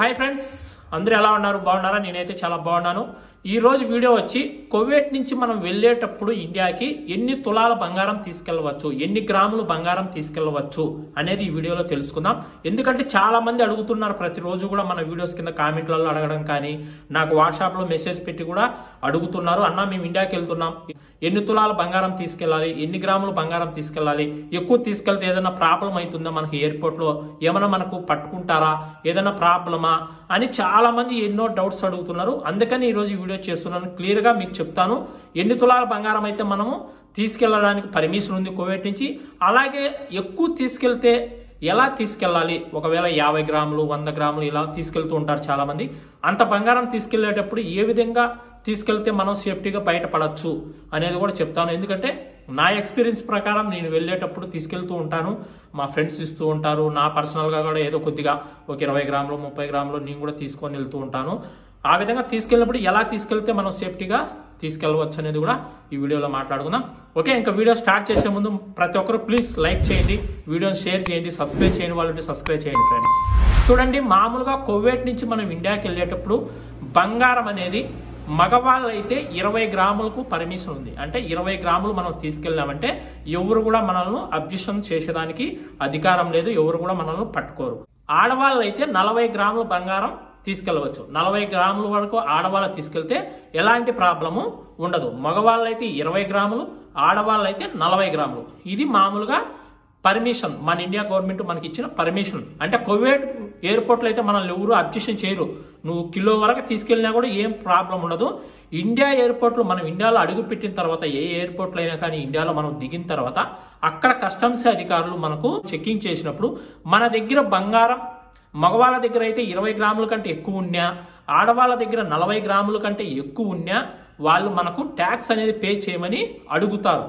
Hi friends, అందరూ ఎలా ఉన్నారు? బాగున్నారా? నేనైతే చాలా బాగున్నాను. ఈ రోజు వీడియో వచ్చి కువైట్ నుంచి మనం వెళ్ళేటప్పుడు ఇండియాకి ఎన్ని తులాల బంగారం తీసుకెళ్లవచ్చు, ఎన్ని గ్రాములు బంగారం తీసుకెళ్లవచ్చు అనేది ఈ వీడియోలో తెలుసుకుందాం. ఎందుకంటే చాలా మంది అడుగుతున్నారు, ప్రతిరోజు కూడా మన వీడియోస్ కింద కామెంట్లలో అడగడం కానీ నాకు వాట్సాప్లో మెసేజ్ పెట్టి కూడా అడుగుతున్నారు. అన్న మేము ఇండియాకి వెళ్తున్నాం, ఎన్ని తులాల బంగారం తీసుకెళ్ళాలి, ఎన్ని గ్రాములు బంగారం తీసుకెళ్ళాలి, ఎక్కువ తీసుకెళ్తే ఏదైనా ప్రాబ్లం అవుతుందా, మనకి ఎయిర్పోర్ట్లో ఏమైనా మనకు పట్టుకుంటారా, ఏదైనా ప్రాబ్లమా అని చాలా మంది ఎన్నో డౌట్స్ అడుగుతున్నారు. అందుకని ఈరోజు వీడియో చేస్తున్నాను. క్లియర్గా మీకు చెప్తాను ఎన్ని తులాల బంగారం అయితే మనము తీసుకెళ్ళడానికి పర్మిషన్ ఉంది కువైట్ నుంచి, అలాగే ఎక్కువ తీసుకెళ్తే ఎలా తీసుకెళ్ళాలి, ఒకవేళ 50 గ్రాములు 100 గ్రాములు ఇలా తీసుకెళ్తూ ఉంటారు చాలా మంది. అంత బంగారం తీసుకెళ్లేటప్పుడు ఏ విధంగా తీసుకెళ్తే మనం సేఫ్టీగా బయటపడచ్చు అనేది కూడా చెప్తాను. ఎందుకంటే నా ఎక్స్పీరియన్స్ ప్రకారం నేను వెళ్ళేటప్పుడు తీసుకెళ్తూ ఉంటాను, మా ఫ్రెండ్స్ ఇస్తూ ఉంటారు, నా పర్సనల్గా కూడా ఏదో కొద్దిగా ఒక 20 గ్రాములు 30 గ్రాములు నేను కూడా తీసుకొని వెళ్తూ ఉంటాను. ఆ విధంగా తీసుకెళ్ళినప్పుడు ఎలా తీసుకెళ్తే మనం సేఫ్టీగా తీసుకెళ్ళవచ్చు అనేది కూడా ఈ వీడియోలో మాట్లాడుకుందాం. ఓకే, ఇంకా వీడియో స్టార్ట్ చేసే ముందు ప్రతి ఒక్కరు ప్లీజ్ లైక్ చేయండి, వీడియోని షేర్ చేయండి, సబ్స్క్రైబ్ చేయని వాళ్ళు సబ్స్క్రైబ్ చేయండి ఫ్రెండ్స్. చూడండి, మామూలుగా కువైట్ నుంచి మనం ఇండియాకి వెళ్ళేటప్పుడు బంగారం అనేది మగవాళ్ళు అయితే 20 గ్రాములకు పర్మిషన్ ఉంది. అంటే 20 గ్రాములు మనం తీసుకెళ్ళామంటే ఎవరు కూడా మనల్ని అబ్జెక్షన్ చేసేదానికి అధికారం లేదు, ఎవరు కూడా మనల్ని పట్టుకోరు. ఆడవాళ్ళు అయితే 40 గ్రాముల బంగారం తీసుకెళ్ళవచ్చు. 40 గ్రాముల వరకు ఆడవాళ్ళు తీసుకెళ్తే ఎలాంటి ప్రాబ్లము ఉండదు. మగవాళ్ళు అయితే 20 గ్రాములు, ఆడవాళ్ళు అయితే 40 గ్రాములు. ఇది మామూలుగా పర్మిషన్, మన ఇండియా గవర్నమెంట్ మనకి ఇచ్చిన పర్మిషన్. అంటే కువైట్ ఎయిర్పోర్ట్లో అయితే మనల్ని ఎవరు అబ్జెక్షన్ చేయరు, నువ్వు కిలో వరకు తీసుకెళ్ళినా కూడా ఏం ప్రాబ్లం ఉండదు. ఇండియా ఎయిర్పోర్ట్లో మనం ఇండియాలో అడుగు పెట్టిన తర్వాత, ఏ ఎయిర్పోర్ట్లో అయినా కానీ ఇండియాలో మనం దిగిన తర్వాత అక్కడ కస్టమ్స్ అధికారులు మనకు చెకింగ్ చేసినప్పుడు మన దగ్గర బంగారం మగవాళ్ళ దగ్గర అయితే 20 గ్రాముల కంటే ఎక్కువ ఉన్నా, ఆడవాళ్ళ దగ్గర 40 గ్రాముల కంటే ఎక్కువ ఉన్నా వాళ్ళు మనకు ట్యాక్స్ అనేది పే చేయమని అడుగుతారు.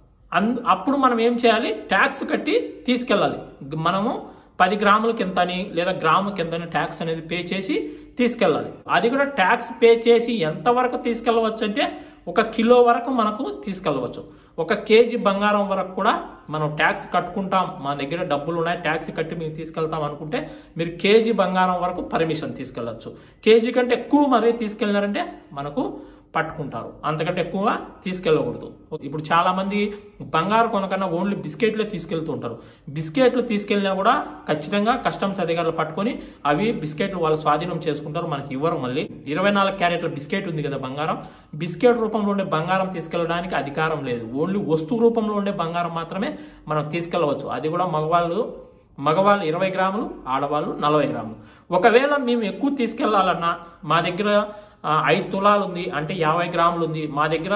అప్పుడు మనం ఏం చేయాలి, ట్యాక్స్ కట్టి తీసుకెళ్ళాలి. మనము 10 గ్రాములకి ఎంతని లేదా గ్రాముకి ఎంతని ట్యాక్స్ అనేది పే చేసి తీసుకెళ్ళాలి. అది కూడా ట్యాక్స్ పే చేసి ఎంతవరకు తీసుకెళ్ళవచ్చు అంటే 1 కిలో వరకు మనకు తీసుకెళ్ళవచ్చు. 1 కేజీ బంగారం వరకు కూడా మనం ట్యాక్స్ కట్టుకుంటాం, మా దగ్గర డబ్బులు ఉన్నాయి, ట్యాక్స్ కట్టి మేము తీసుకెళ్తాం అనుకుంటే మీరు కేజీ బంగారం వరకు పర్మిషన్ తీసుకెళ్ళచ్చు. కేజీ కంటే ఎక్కువ మరీ తీసుకెళ్ళినారంటే మనకు పట్టుకుంటారు, అంతకంటే ఎక్కువ తీసుకెళ్ళకూడదు. ఇప్పుడు చాలా మంది బంగారు కొనకన్నా ఓన్లీ బిస్కెట్లే తీసుకెళ్తూ ఉంటారు. బిస్కెట్లు తీసుకెళ్ళినా కూడా ఖచ్చితంగా కస్టమ్స్ అధికారులు పట్టుకొని అవి బిస్కెట్లు వాళ్ళు స్వాధీనం చేసుకుంటారు, మనకి ఇవ్వరు. మళ్ళీ 24 క్యారెట్ల బిస్కెట్ ఉంది కదా బంగారం, బిస్కెట్ రూపంలో ఉండే బంగారం తీసుకెళ్ళడానికి అధికారం లేదు. ఓన్లీ వస్తువు రూపంలో ఉండే బంగారం మాత్రమే మనం తీసుకెళ్ళవచ్చు. అది కూడా మగవాళ్ళు 20 గ్రాములు, ఆడవాళ్ళు 40 గ్రాములు. ఒకవేళ మేము ఎక్కువ తీసుకెళ్లాలన్నా, మా దగ్గర 5 తులాలు ఉంది అంటే 50 గ్రాములు ఉంది, మా దగ్గర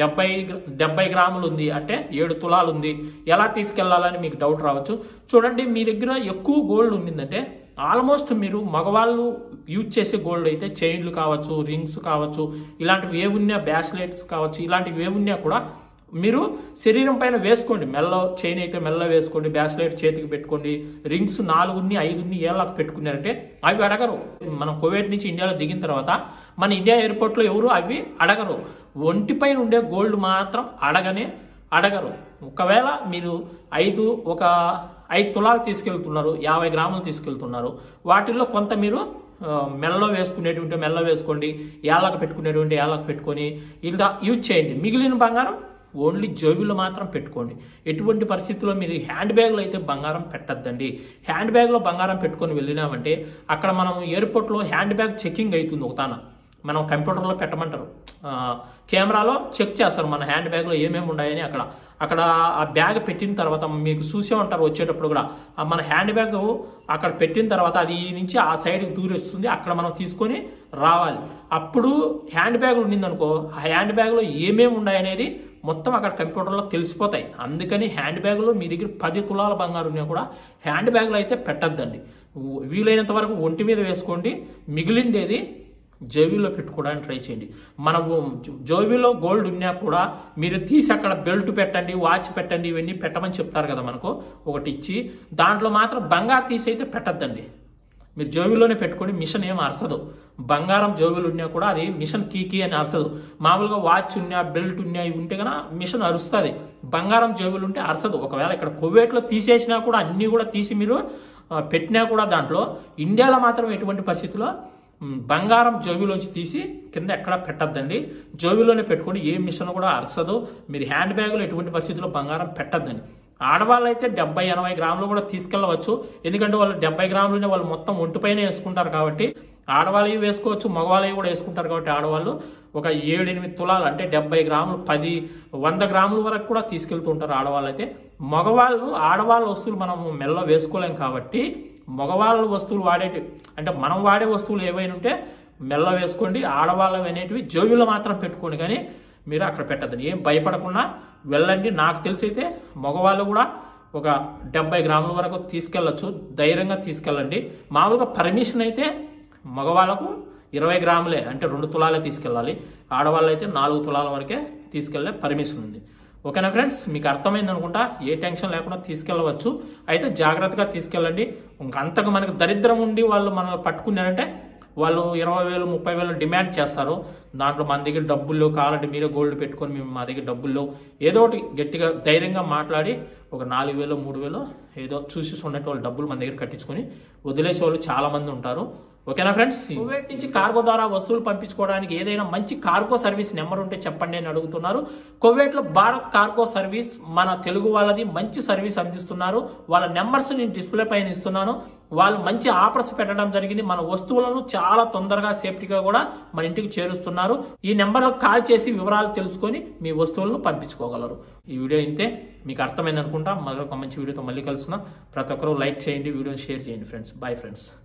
70 గ్రాములు ఉంది అంటే 7 తులాలు ఉంది, ఎలా తీసుకెళ్లాలని మీకు డౌట్ రావచ్చు. చూడండి, మీ దగ్గర ఎక్కువ గోల్డ్ ఉండిందంటే ఆల్మోస్ట్ మీరు మగవాళ్ళు యూజ్ చేసే గోల్డ్ అయితే చైన్లు కావచ్చు, రింగ్స్ కావచ్చు, ఇలాంటివి ఏమున్నా, బ్రాస్లెట్స్ కావచ్చు, ఇలాంటివి ఏమున్నా కూడా మీరు శరీరం పైన వేసుకోండి. మెల్ల చైన్ అయితే మెల్ల వేసుకోండి, బ్రాస్లెట్ చేతికి పెట్టుకోండి, రింగ్స్ 4 5 ఏళ్ళకు పెట్టుకున్నారంటే అవి అడగరు. మనం కువైట్ నుంచి ఇండియాలో దిగిన తర్వాత మన ఇండియా ఎయిర్పోర్ట్లో ఎవరు అవి అడగరు. ఒంటిపైన ఉండే గోల్డ్ మాత్రం అడగరు. ఒకవేళ మీరు 5 తులాలు తీసుకెళ్తున్నారు, 50 గ్రాములు తీసుకెళ్తున్నారు, వాటిల్లో కొంత మీరు మెల్ల వేసుకునేటువంటి మెల్ల వేసుకోండి, ఏళ్ళకు పెట్టుకునేటువంటి ఏళ్ళకు పెట్టుకొని ఇలా యూజ్ చేయండి. మిగిలిన బంగారం ఓన్లీ జోబీలో మాత్రం పెట్టుకోండి. ఎటువంటి పరిస్థితుల్లో మీరు హ్యాండ్ బ్యాగ్లో అయితే బంగారం పెట్టద్దండి. హ్యాండ్ బ్యాగ్లో బంగారం పెట్టుకొని వెళ్ళినామంటే అక్కడ మనం ఎయిర్పోర్ట్లో హ్యాండ్ బ్యాగ్ చెకింగ్ అవుతుంది. ఒకతాన మనం కంప్యూటర్లో పెట్టమంటారు, కెమెరాలో చెక్ చేస్తారు మన హ్యాండ్ బ్యాగ్లో ఏమేమి ఉన్నాయని. అక్కడ ఆ బ్యాగ్ పెట్టిన తర్వాత మీకు చూసే ఉంటారు వచ్చేటప్పుడు కూడా, మన హ్యాండ్ బ్యాగ్ అక్కడ పెట్టిన తర్వాత అది ఈ నుంచి ఆ సైడ్కి దూరేస్తుంది, అక్కడ మనం తీసుకొని రావాలి. అప్పుడు హ్యాండ్ బ్యాగ్ ఉండిందనుకో, ఆ హ్యాండ్ బ్యాగ్లో ఏమేమి ఉన్నాయనేది మొత్తం అక్కడ కంప్యూటర్లో తెలిసిపోతాయి. అందుకని హ్యాండ్ బ్యాగ్లో మీ దగ్గర 10 తులాల బంగారు ఉన్నా కూడా హ్యాండ్ బ్యాగ్లో అయితే పెట్టద్దండి. వీలైనంత వరకు ఒంటి మీద వేసుకోండి, మిగిలిండేది జోబీలో పెట్టుకోవడానికి ట్రై చేయండి. మన జోబీలో గోల్డ్ ఉన్నా కూడా మీరు తీసి అక్కడ బెల్ట్ పెట్టండి, వాచ్ పెట్టండి, ఇవన్నీ పెట్టమని చెప్తారు కదా మనకు ఒకటి ఇచ్చి, దాంట్లో మాత్రం బంగారు తీసి అయితే పెట్టద్దండి. మీరు జోబీలోనే పెట్టుకొని మిషన్ ఏం అరసదు. బంగారం జోబీలు ఉన్నా కూడా అది మిషన్ కీ అని అరసదు. మామూలుగా వాచ్ ఉన్నా, బెల్ట్ ఉన్నా, ఇవి ఉంటే కన్నా మిషన్ అరుస్తుంది. బంగారం జోబీలు ఉంటే అరసదు. ఒకవేళ ఇక్కడ కువైట్లో తీసేసినా కూడా అన్నీ కూడా తీసి మీరు పెట్టినా కూడా దాంట్లో ఇండియాలో మాత్రం ఎటువంటి పరిస్థితుల్లో బంగారం జోబీలోంచి తీసి కింద ఎక్కడ పెట్టద్దండి. జోబీలోనే పెట్టుకొని ఏ మిషన్ కూడా అరసదు. మీరు హ్యాండ్ బ్యాగులో ఎటువంటి పరిస్థితుల్లో బంగారం పెట్టద్దండి. ఆడవాళ్ళు అయితే 70-80 గ్రాములు కూడా తీసుకెళ్ళవచ్చు. ఎందుకంటే వాళ్ళు 70 గ్రాములనే వాళ్ళు మొత్తం ఒంటిపైన వేసుకుంటారు కాబట్టి ఆడవాళ్ళవి వేసుకోవచ్చు, మగవాళ్ళవి కూడా వేసుకుంటారు కాబట్టి ఆడవాళ్ళు ఒక 7-8 తులాలు అంటే 70 గ్రాములు 100 గ్రాముల వరకు కూడా తీసుకెళ్తూ ఉంటారు ఆడవాళ్ళు అయితే. మగవాళ్ళు ఆడవాళ్ళ వస్తువులు మనం మెల్లో వేసుకోలేం కాబట్టి మగవాళ్ళ వస్తువులు అంటే మనం వాడే వస్తువులు ఏవైనా ఉంటే మెల్ల వేసుకోండి. ఆడవాళ్ళవి అనేటివి జోబీలో మాత్రం పెట్టుకోండి, కానీ మీరు అక్కడ పెట్టద్దని. ఏం భయపడకుండా వెళ్ళండి. నాకు తెలిసి అయితే మగవాళ్ళు కూడా ఒక 70 గ్రాముల వరకు తీసుకెళ్ళచ్చు, ధైర్యంగా తీసుకెళ్ళండి. మామూలుగా పర్మిషన్ అయితే మగవాళ్ళకు 20 గ్రాములే అంటే 2 తులాలే తీసుకెళ్ళాలి. ఆడవాళ్ళు అయితే 4 తులాల వరకే తీసుకెళ్లే పర్మిషన్ ఉంది. ఓకేనా ఫ్రెండ్స్, మీకు అర్థమైంది అనుకుంటా. ఏ టెన్షన్ లేకుండా తీసుకెళ్ళవచ్చు. అయితే జాగ్రత్తగా తీసుకెళ్ళండి. అంతకు మనకు దరిద్రం ఉండి వాళ్ళు మనం పట్టుకున్నారంటే వాళ్ళు 20,000 30,000 డిమాండ్ చేస్తారు. దాంట్లో మన దగ్గర డబ్బుల్లో కావాలంటే మీరే గోల్డ్ పెట్టుకొని మేము మా దగ్గర డబ్బుల్లో ఏదో ఒకటి గట్టిగా ధైర్యంగా మాట్లాడి ఒక 4,000 3,000 ఏదో చూసి ఉన్నట్టు వాళ్ళు డబ్బులు మన దగ్గర కట్టించుకొని వదిలేసే వాళ్ళు చాలా మంది ఉంటారు. ఓకేనా ఫ్రెండ్స్, కువైట్ నుంచి కార్గో ద్వారా వస్తువులు పంపించుకోవడానికి ఏదైనా మంచి కార్గో సర్వీస్ నెంబర్ ఉంటే చెప్పండి అని అడుగుతున్నారు. కువైట్ లో భారత్ కార్గో సర్వీస్ మన తెలుగు వాళ్ళది మంచి సర్వీస్ అందిస్తున్నారు. వాళ్ళ నెంబర్స్ నేను డిస్ప్లే పైన ఇస్తున్నాను. వాళ్ళు మంచి ఆఫర్స్ పెట్టడం జరిగింది. మన వస్తువులను చాలా తొందరగా సేఫ్టీగా కూడా మన ఇంటికి చేరుస్తున్నారు. ఈ నెంబర్లకు కాల్ చేసి వివరాలు తెలుసుకొని మీ వస్తువులను పంపించుకోగలరు. ఈ వీడియో ఇంతే, మీకు అర్థమైంది అనుకుంటా. మరొక మంచి వీడియోతో మళ్ళీ కలుసుకుందాం. ప్రతి ఒక్కరూ లైక్ చేయండి, వీడియోని షేర్ చేయండి ఫ్రెండ్స్. Bye friends.